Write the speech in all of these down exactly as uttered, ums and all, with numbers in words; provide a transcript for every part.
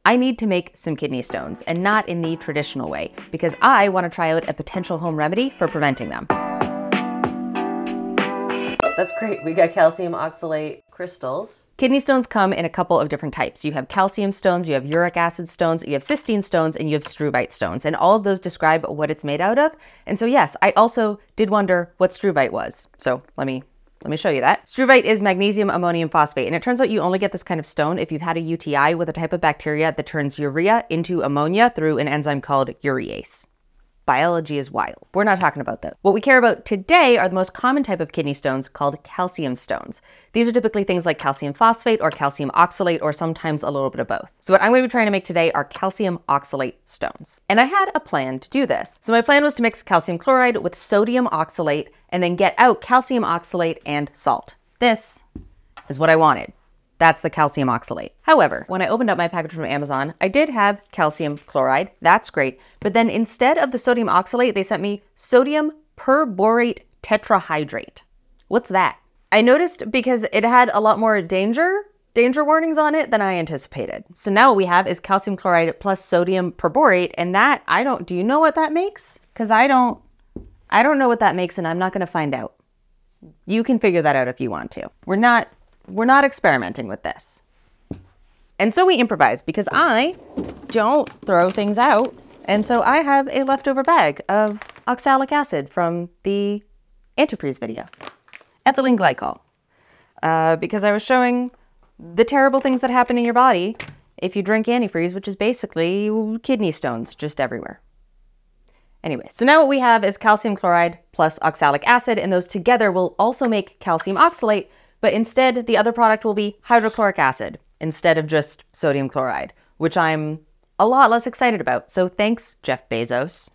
I need to make some kidney stones, and not in the traditional way, because I want to try out a potential home remedy for preventing them. That's great. We got calcium oxalate crystals. Kidney stones come in a couple of different types. You have calcium stones, you have uric acid stones, you have cysteine stones, and you have struvite stones. And all of those describe what it's made out of. And so yes, I also did wonder what struvite was. So let me Let me show you that. Struvite is magnesium ammonium phosphate, and it turns out you only get this kind of stone if you've had a U T I with a type of bacteria that turns urea into ammonia through an enzyme called urease. Biology is wild. We're not talking about that. What we care about today are the most common type of kidney stones called calcium stones. These are typically things like calcium phosphate or calcium oxalate, or sometimes a little bit of both. So what I'm going to be trying to make today are calcium oxalate stones. And I had a plan to do this. So my plan was to mix calcium chloride with sodium oxalate and then get out calcium oxalate and salt. This is what I wanted. That's the calcium oxalate. However, when I opened up my package from Amazon, I did have calcium chloride. That's great. But then instead of the sodium oxalate, they sent me sodium perborate tetrahydrate. What's that? I noticed because it had a lot more danger, danger warnings on it than I anticipated. So now what we have is calcium chloride plus sodium perborate, and that, I don't, do you know what that makes? Because I don't, I don't know what that makes, and I'm not gonna find out. You can figure that out if you want to. We're not, We're not experimenting with this. And so we improvise because I don't throw things out. And so I have a leftover bag of oxalic acid from the antifreeze video. Ethylene glycol. Uh, because I was showing the terrible things that happen in your body if you drink antifreeze, which is basically kidney stones just everywhere. Anyway, so now what we have is calcium chloride plus oxalic acid, and those together will also make calcium oxalate. But instead, the other product will be hydrochloric acid instead of just sodium chloride, which I'm a lot less excited about. So thanks, Jeff Bezos.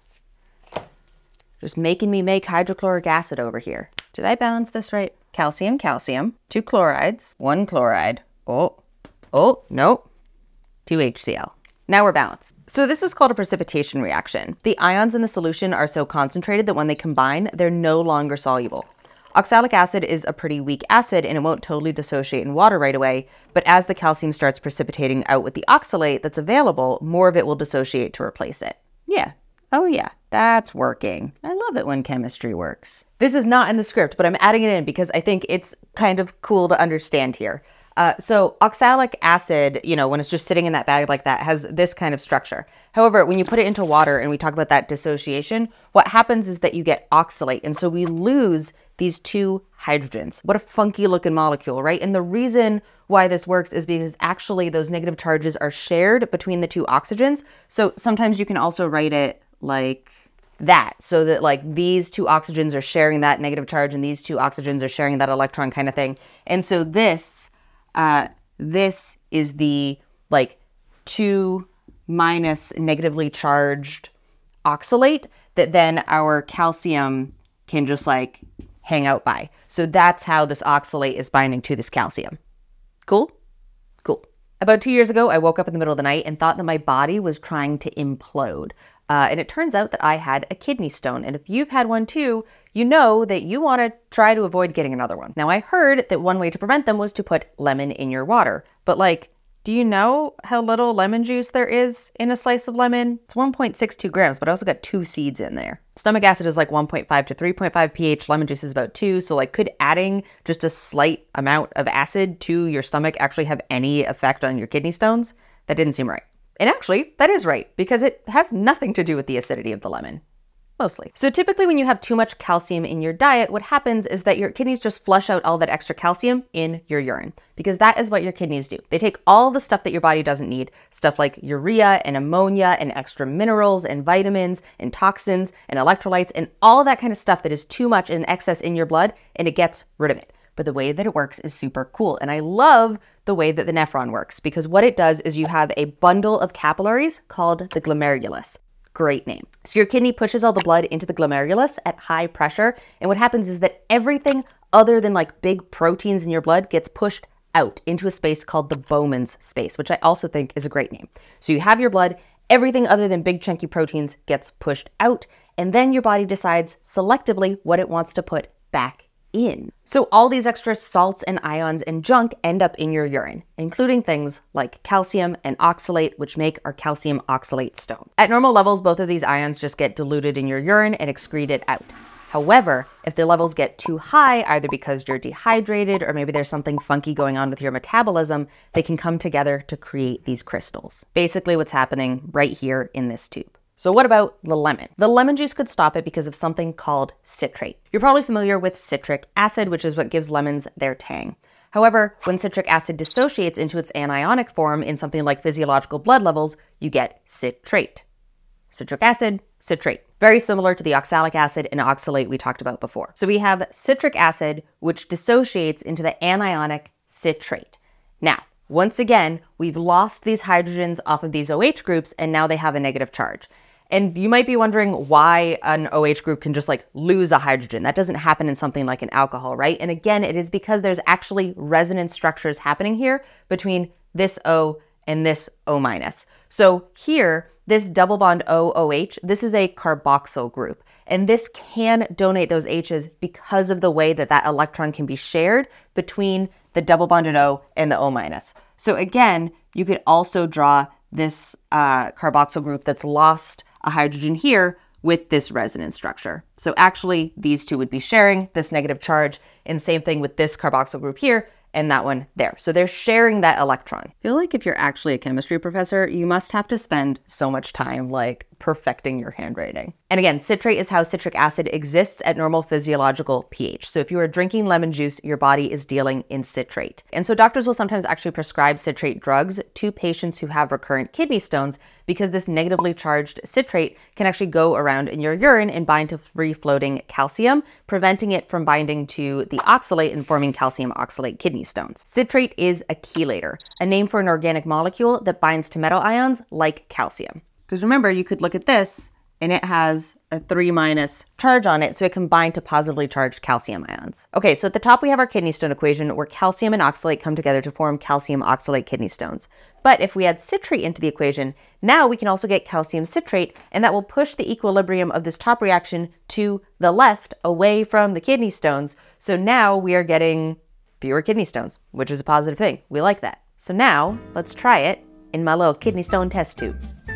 Just making me make hydrochloric acid over here. Did I balance this right? Calcium, calcium, two chlorides, one chloride. Oh, oh, no, two H C l. Now we're balanced. So this is called a precipitation reaction. The ions in the solution are so concentrated that when they combine, they're no longer soluble. Oxalic acid is a pretty weak acid and it won't totally dissociate in water right away, but as the calcium starts precipitating out with the oxalate that's available, more of it will dissociate to replace it. Yeah. Oh yeah, that's working. I love it when chemistry works. This is not in the script, but I'm adding it in because I think it's kind of cool to understand here. Uh, so oxalic acid, you know, when it's just sitting in that bag like that, has this kind of structure. However, when you put it into water and we talk about that dissociation, what happens is that you get oxalate. And so we lose these two hydrogens. What a funky looking molecule, right? And the reason why this works is because actually those negative charges are shared between the two oxygens. So sometimes you can also write it like that, so that like these two oxygens are sharing that negative charge and these two oxygens are sharing that electron kind of thing. And so this, uh, this is the like two minus negatively charged oxalate that then our calcium can just like hang out by. So that's how this oxalate is binding to this calcium. Cool? Cool. About two years ago, I woke up in the middle of the night and thought that my body was trying to implode. Uh, and it turns out that I had a kidney stone. And if you've had one too, you know that you want to try to avoid getting another one. Now, I heard that one way to prevent them was to put lemon in your water. But like, do you know how little lemon juice there is in a slice of lemon? It's one point six two grams, but I also got two seeds in there. Stomach acid is like one point five to three point five pH. Lemon juice is about two. So like, could adding just a slight amount of acid to your stomach actually have any effect on your kidney stones? That didn't seem right. And actually, that is right, because it has nothing to do with the acidity of the lemon. Mostly. So typically when you have too much calcium in your diet, what happens is that your kidneys just flush out all that extra calcium in your urine, because that is what your kidneys do. They take all the stuff that your body doesn't need, stuff like urea and ammonia and extra minerals and vitamins and toxins and electrolytes and all that kind of stuff that is too much in excess in your blood, and it gets rid of it. But the way that it works is super cool. And I love the way that the nephron works, because what it does is you have a bundle of capillaries called the glomerulus. Great name. So your kidney pushes all the blood into the glomerulus at high pressure. And what happens is that everything other than like big proteins in your blood gets pushed out into a space called the Bowman's space, which I also think is a great name. So you have your blood, everything other than big chunky proteins gets pushed out, and then your body decides selectively what it wants to put back in. So all these extra salts and ions and junk end up in your urine, including things like calcium and oxalate, which make our calcium oxalate stone. At normal levels, both of these ions just get diluted in your urine and excreted out. However, if the levels get too high, either because you're dehydrated or maybe there's something funky going on with your metabolism, they can come together to create these crystals. Basically what's happening right here in this tube. So what about the lemon? The lemon juice could stop it because of something called citrate. You're probably familiar with citric acid, which is what gives lemons their tang. However, when citric acid dissociates into its anionic form in something like physiological blood levels, you get citrate. Citric acid, citrate. Very similar to the oxalic acid and oxalate we talked about before. So we have citric acid, which dissociates into the anionic citrate. Now, once again, we've lost these hydrogens off of these OH groups, and now they have a negative charge. And you might be wondering why an OH group can just like lose a hydrogen. That doesn't happen in something like an alcohol, right? And again, it is because there's actually resonance structures happening here between this O and this O minus. So here, this double bond O O H, this is a carboxyl group. And this can donate those H's because of the way that that electron can be shared between the double bonded O and the O minus. So again, you could also draw this uh, carboxyl group that's lost a hydrogen here with this resonance structure. So actually these two would be sharing this negative charge, and same thing with this carboxyl group here and that one there. So they're sharing that electron. I feel like if you're actually a chemistry professor, you must have to spend so much time like perfecting your handwriting. And again, citrate is how citric acid exists at normal physiological pH. So if you are drinking lemon juice, your body is dealing in citrate. And so doctors will sometimes actually prescribe citrate drugs to patients who have recurrent kidney stones because this negatively charged citrate can actually go around in your urine and bind to free-floating calcium, preventing it from binding to the oxalate and forming calcium oxalate kidney stones. Citrate is a chelator, a name for an organic molecule that binds to metal ions like calcium. Because remember, you could look at this and it has a three minus charge on it, so it can bind to positively charged calcium ions. Okay, so at the top we have our kidney stone equation where calcium and oxalate come together to form calcium oxalate kidney stones. But if we add citrate into the equation, now we can also get calcium citrate, and that will push the equilibrium of this top reaction to the left, away from the kidney stones. So now we are getting fewer kidney stones, which is a positive thing. We like that. So now let's try it in my little kidney stone test tube.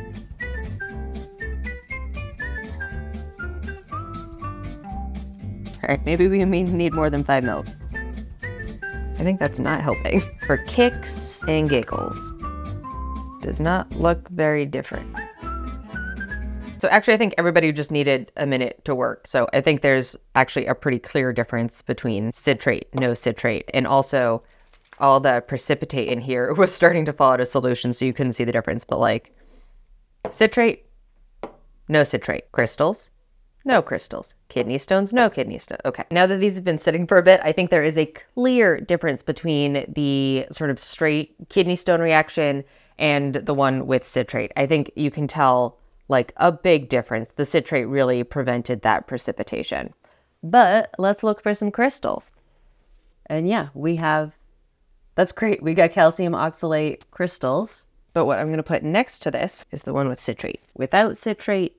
All right, maybe we need more than five mils. I think that's not helping. For kicks and giggles. Does not look very different. So actually, I think everybody just needed a minute to work. So I think there's actually a pretty clear difference between citrate, no citrate, and also all the precipitate in here was starting to fall out of solution, so you couldn't see the difference. But like citrate, no citrate. Crystals, no crystals. Kidney stones, no kidney stones. Okay, now that these have been sitting for a bit, I think there is a clear difference between the sort of straight kidney stone reaction and the one with citrate. I think you can tell like a big difference. The citrate really prevented that precipitation. But let's look for some crystals. And yeah, we have, that's great. We got calcium oxalate crystals. But what I'm gonna put next to this is the one with citrate. Without citrate,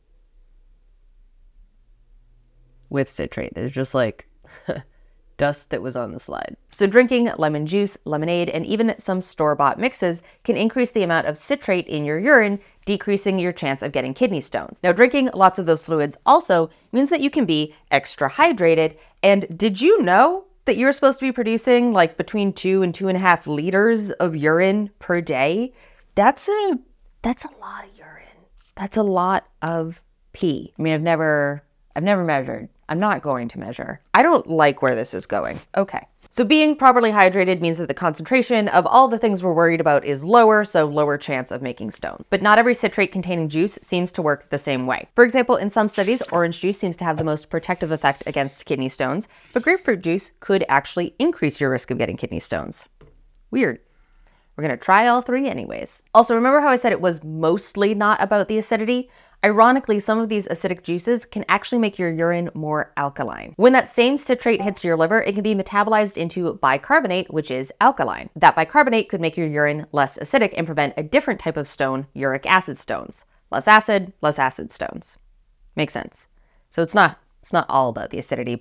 with citrate. There's just like dust that was on the slide. So drinking lemon juice, lemonade, and even some store-bought mixes can increase the amount of citrate in your urine, decreasing your chance of getting kidney stones. Now, drinking lots of those fluids also means that you can be extra hydrated. And did you know that you're supposed to be producing like between two and two and a half liters of urine per day? That's a, that's a lot of urine. That's a lot of pee. I mean, I've never, I've never measured. I'm not going to measure. I don't like where this is going. Okay. So being properly hydrated means that the concentration of all the things we're worried about is lower, so lower chance of making stones. But not every citrate containing juice seems to work the same way. For example, in some studies, orange juice seems to have the most protective effect against kidney stones, but grapefruit juice could actually increase your risk of getting kidney stones. Weird. We're gonna try all three anyways. Also, remember how I said it was mostly not about the acidity? Ironically, some of these acidic juices can actually make your urine more alkaline. When that same citrate hits your liver, it can be metabolized into bicarbonate, which is alkaline. That bicarbonate could make your urine less acidic and prevent a different type of stone, uric acid stones. Less acid, less acid stones. Makes sense. So it's not, it's not all about the acidity, but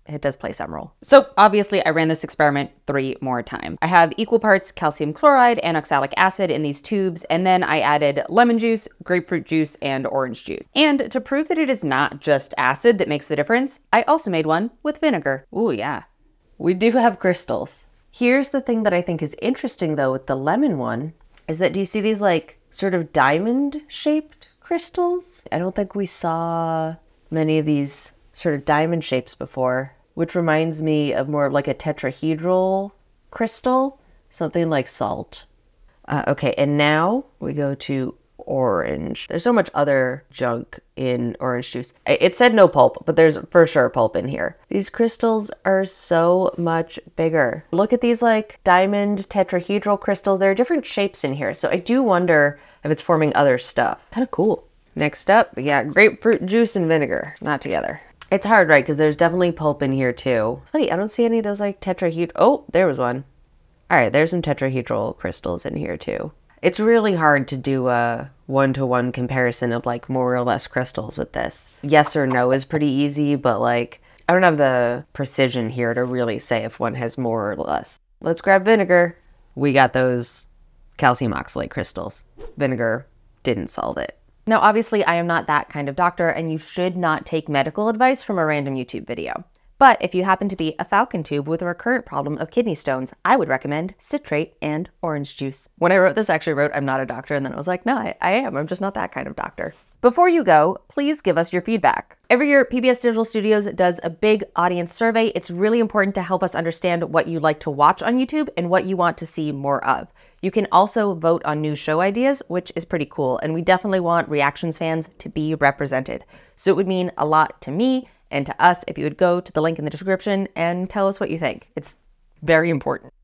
it does play some role. So obviously I ran this experiment three more times. I have equal parts calcium chloride and oxalic acid in these tubes, and then I added lemon juice, grapefruit juice, and orange juice. And to prove that it is not just acid that makes the difference, I also made one with vinegar. Ooh, yeah. We do have crystals. Here's the thing that I think is interesting though with the lemon one, is that do you see these like sort of diamond shaped crystals? I don't think we saw many of these sort of diamond shapes before, which reminds me of more of like a tetrahedral crystal, something like salt. Uh, okay, and now we go to orange. There's so much other junk in orange juice. It said no pulp, but there's for sure pulp in here. These crystals are so much bigger. Look at these like diamond tetrahedral crystals. There are different shapes in here. So I do wonder if it's forming other stuff. Kind of cool. Next up, we got grapefruit juice and vinegar, not together. It's hard, right? Because there's definitely pulp in here too. It's funny, I don't see any of those like tetrahedral. Oh, there was one. All right, there's some tetrahedral crystals in here too. It's really hard to do a one-to-one comparison of like more or less crystals with this. Yes or no is pretty easy, but like I don't have the precision here to really say if one has more or less. Let's grab vinegar. We got those calcium oxalate crystals. Vinegar didn't solve it. Now, obviously, I am not that kind of doctor, and you should not take medical advice from a random YouTube video. But if you happen to be a falcon tube with a recurrent problem of kidney stones, I would recommend citrate and orange juice. When I wrote this, I actually wrote, I'm not a doctor, and then I was like, no, I, I am. I'm just not that kind of doctor. Before you go, please give us your feedback. Every year, P B S Digital Studios does a big audience survey. It's really important to help us understand what you like to watch on YouTube and what you want to see more of. You can also vote on new show ideas, which is pretty cool, and we definitely want Reactions fans to be represented. So it would mean a lot to me and to us if you would go to the link in the description and tell us what you think. It's very important.